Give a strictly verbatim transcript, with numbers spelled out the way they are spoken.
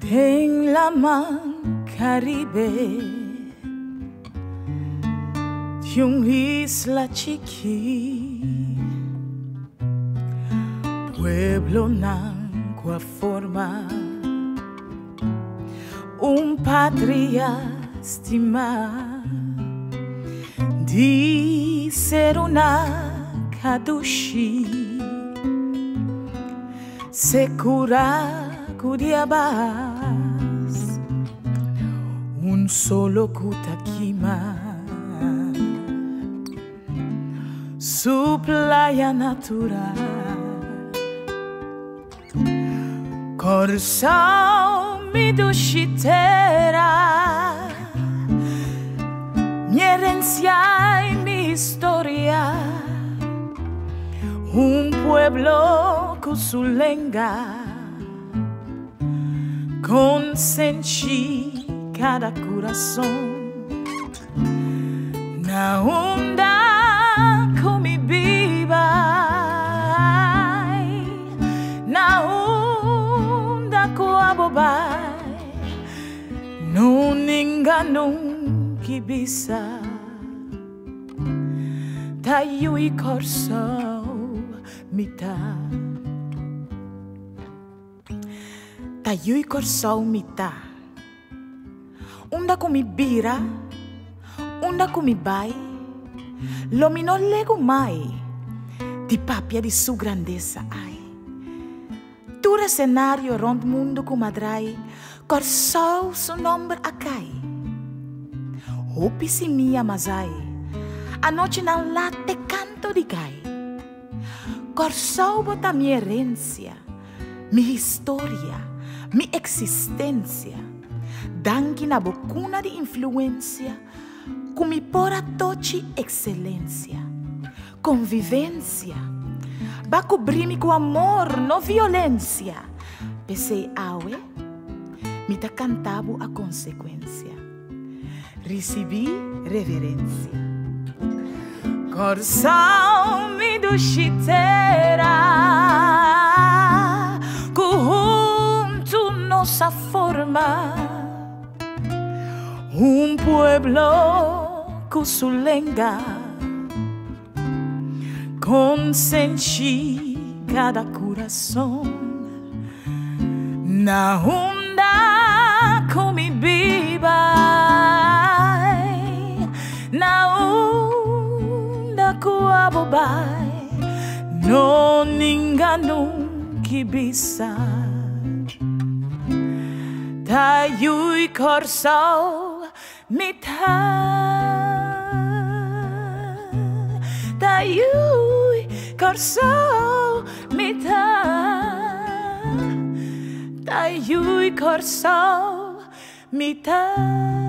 En la mar Caribe de una isla chiqui, pueblo nangua forma un patria estima di ser una kadushi secura Curiabas, un solo Cutaquima, su playa natural. Corsao mi dushitera, mi herencia y mi historia, un pueblo con su lenga, con senchi cada corazón, na onda come viva, na onda coabobai, non engano que bisa, tayo i corso mitad. Tayo corso mita, unda kumi bira, unda kumi bai, lo mi non lego mai, di papia di su grandezza ai. Tura scenario rond mundo come adrai, corso su nombre acai. Hopi si mia masai, anoche nan latte canto di gai. Corso bota mi herencia, mi historia, mi existencia, dangi na bocuna di influencia, come pora toci excelência, convivência, ba cobrimi com amor, no violência, pensei awe, mi ta cantavo a consequência, recebi reverência. Corsao mi dushitera, nossa forma, un pueblo con su lenga, con senchi cada corazón, na onda come viva, na onda coabobai, non engano que bisa. Tayo corso mitad, tayo corso mitad, tayo corso mitad.